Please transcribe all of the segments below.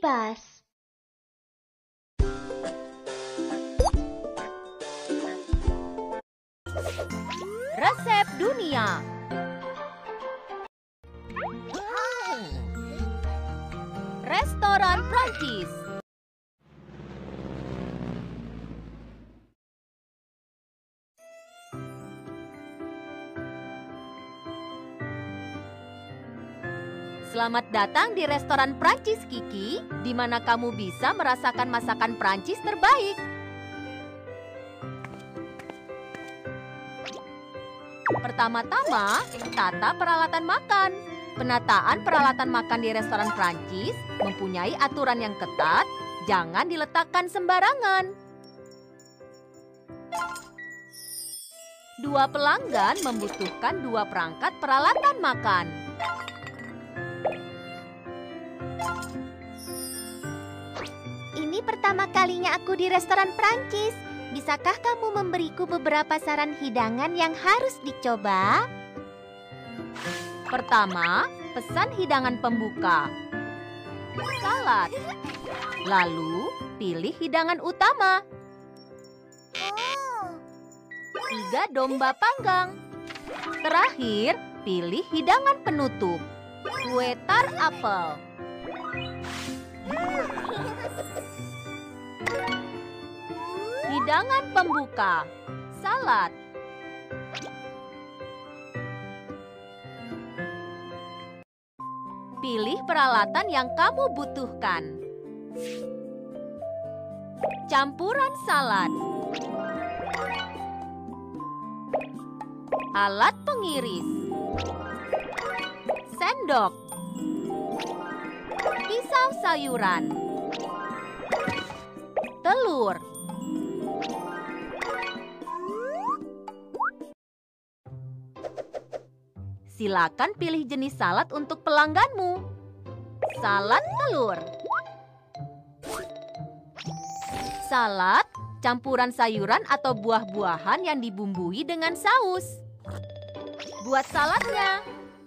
bebas. Resep dunia. Restoran Prancis. Selamat datang di restoran Prancis, Kiki, di mana kamu bisa merasakan masakan Prancis terbaik. Pertama-tama, tata peralatan makan. Penataan peralatan makan di restoran Prancis mempunyai aturan yang ketat, jangan diletakkan sembarangan. Dua pelanggan membutuhkan dua perangkat peralatan makan. Ini pertama kalinya aku di restoran Prancis. Bisakah kamu memberiku beberapa saran hidangan yang harus dicoba? Pertama, pesan hidangan pembuka. Salad. Lalu, pilih hidangan utama. 3 domba panggang. Terakhir, pilih hidangan penutup. Kue tar apel. Hidangan pembuka. Salad. Pilih peralatan yang kamu butuhkan. Campuran salad. Alat pengiris. Sendok. Pisau sayuran. Telur. Silakan pilih jenis salad untuk pelangganmu. Salad telur. Salad, campuran sayuran atau buah-buahan yang dibumbui dengan saus. Buat saladnya.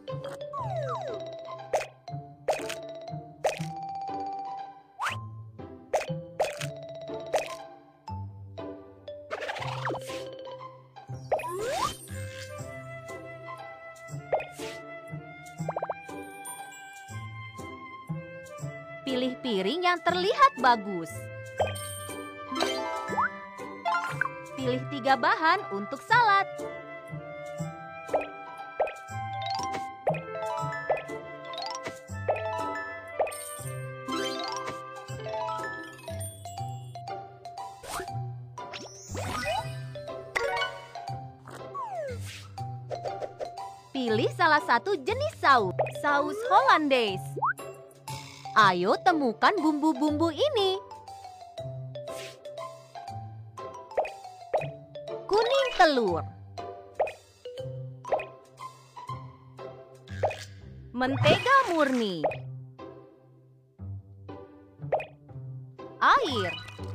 Pilih piring yang terlihat bagus. Pilih 3 bahan untuk salad. Pilih salah satu jenis saus, saus Hollandaise. Ayo temukan bumbu-bumbu ini. Kuning telur. Mentega murni. Air.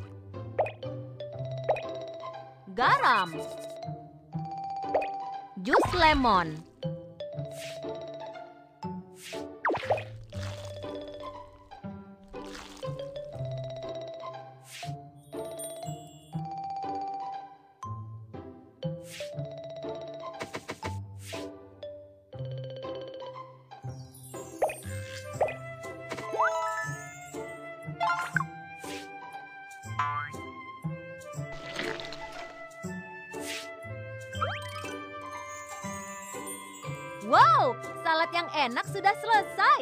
Garam. Jus lemon. Wow, salad yang enak sudah selesai.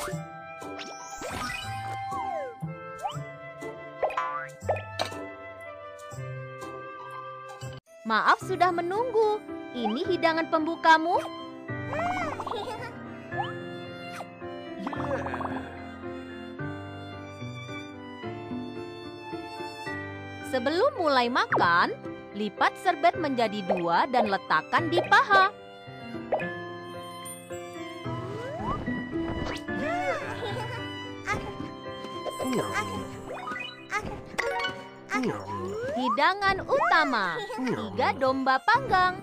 Maaf sudah menunggu. Ini hidangan pembukamu. Sebelum mulai makan, lipat serbet menjadi 2 dan letakkan di paha. Hidangan utama, 3 domba panggang.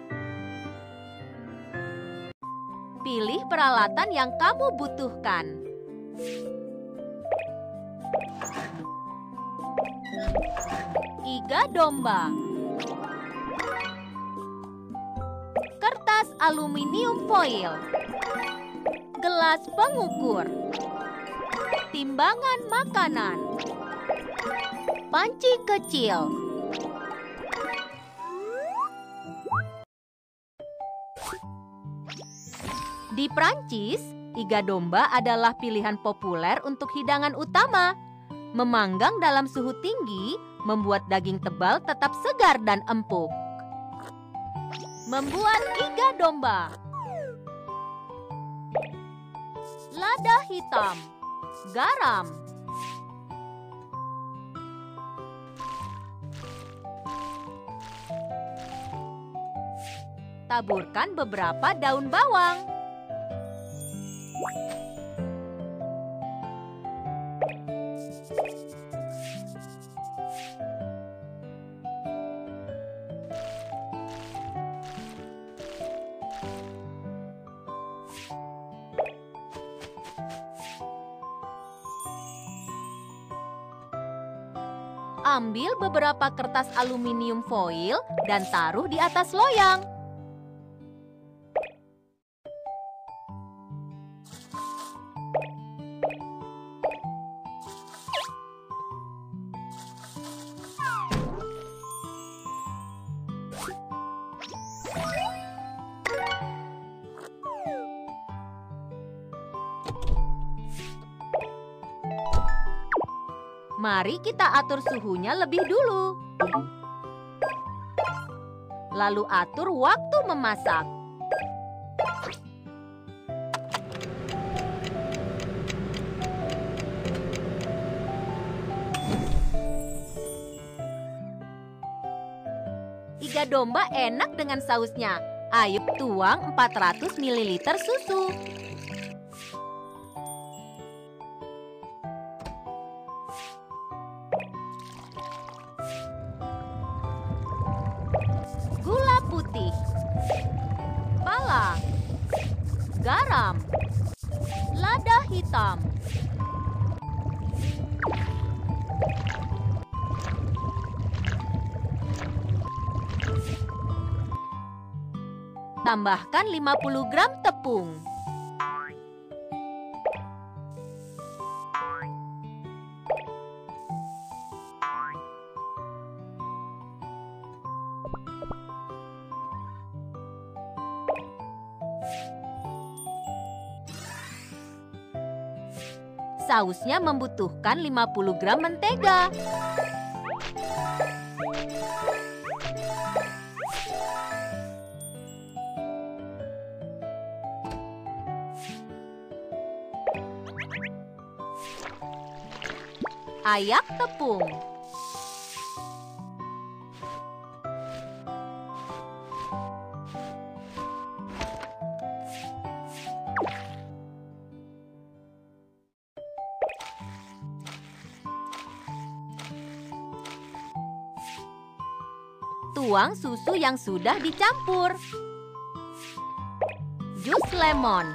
Pilih peralatan yang kamu butuhkan. Iga domba. Kertas aluminium foil. Gelas pengukur. Timbangan makanan. Panci kecil. Di Prancis, iga domba adalah pilihan populer untuk hidangan utama. Memanggang dalam suhu tinggi membuat daging tebal tetap segar dan empuk. Membuat iga domba. Lada hitam. Garam. Taburkan beberapa daun bawang. Ambil beberapa kertas aluminium foil dan taruh di atas loyang. Mari kita atur suhunya lebih dulu. Lalu atur waktu memasak. Iga domba enak dengan sausnya. Ayo tuang 400 ml susu. Gula putih, pala, garam, lada hitam. Tambahkan 50 gram tepung. Sausnya membutuhkan 50 gram mentega. Ayak tepung. Tuang susu yang sudah dicampur. Jus lemon.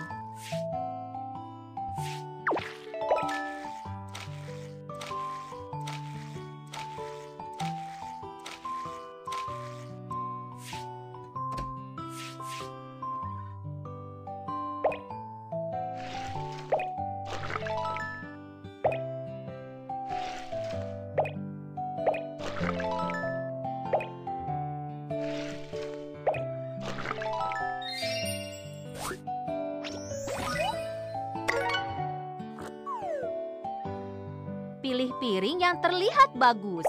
Pilih piring yang terlihat bagus.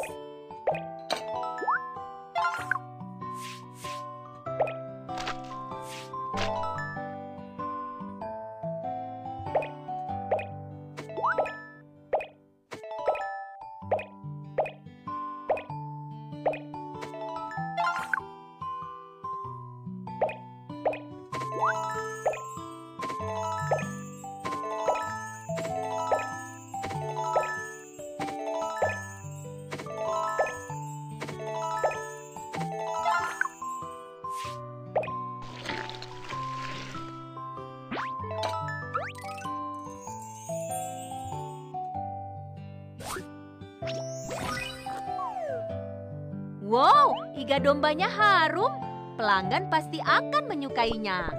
Wow, iga dombanya harum. Pelanggan pasti akan menyukainya.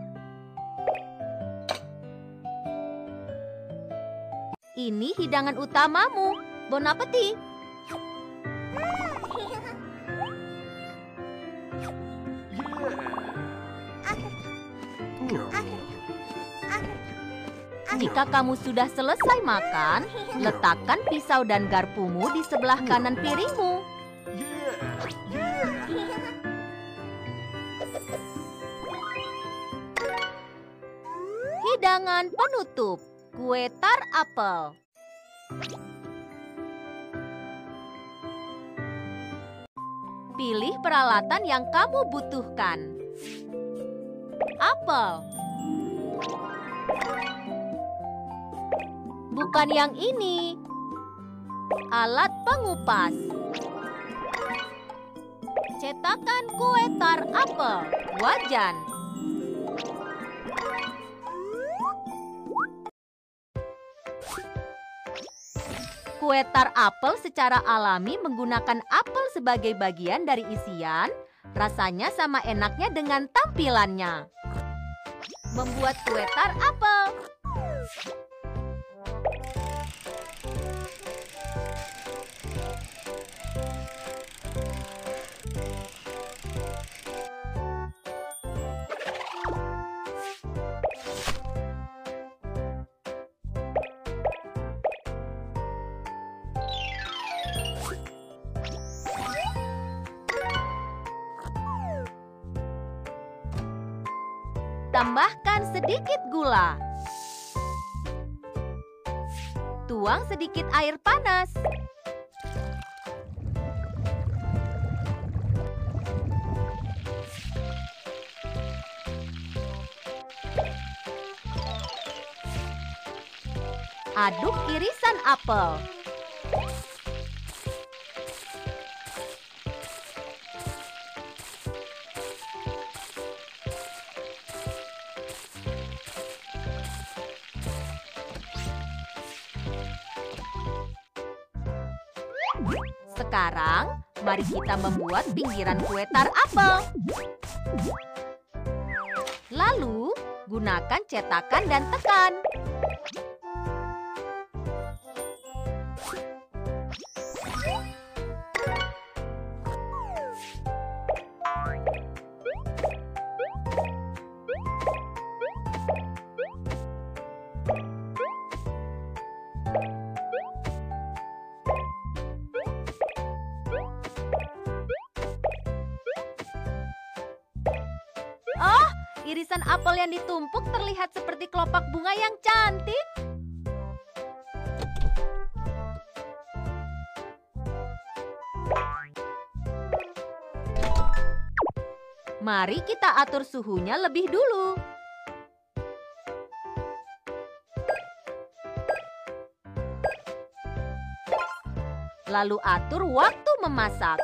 Ini hidangan utamamu. Bon appetit. Jika kamu sudah selesai makan, letakkan pisau dan garpumu di sebelah kanan piringmu. Hidangan penutup, kue tar apel. Pilih peralatan yang kamu butuhkan. Apel. Bukan yang ini. Alat pengupas. Cetakan kue tar apel. Wajan. Kue tar apel secara alami menggunakan apel sebagai bagian dari isian. Rasanya sama enaknya dengan tampilannya. Membuat kue tar apel. Tambahkan sedikit gula. Tuang sedikit air panas. Aduk irisan apel. Sekarang, mari kita membuat pinggiran kue tar apel. Lalu, gunakan cetakan dan tekan. Oh, irisan apel yang ditumpuk terlihat seperti kelopak bunga yang cantik. Mari kita atur suhunya lebih dulu. Lalu atur waktu memasak.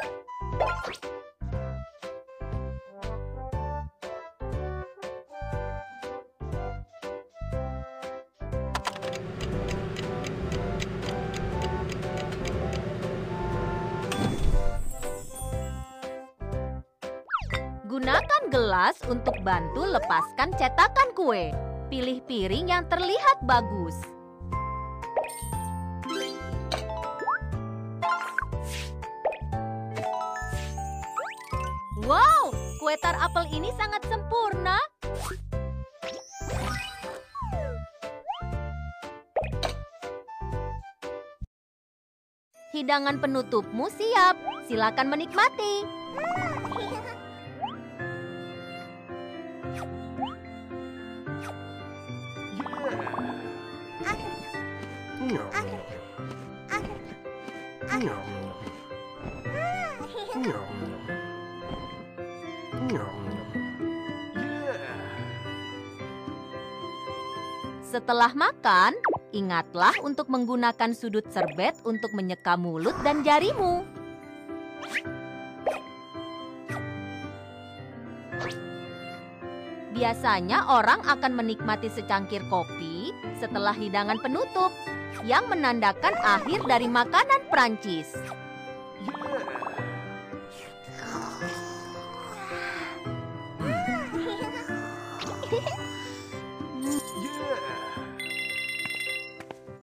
Gunakan gelas untuk bantu lepaskan cetakan kue. Pilih piring yang terlihat bagus. Wow, kue tar apel ini sangat sempurna. Hidangan penutupmu siap. Silakan menikmati. Setelah makan, ingatlah untuk menggunakan sudut serbet untuk menyeka mulut dan jarimu. Biasanya orang akan menikmati secangkir kopi setelah hidangan penutup yang menandakan akhir dari makanan Prancis.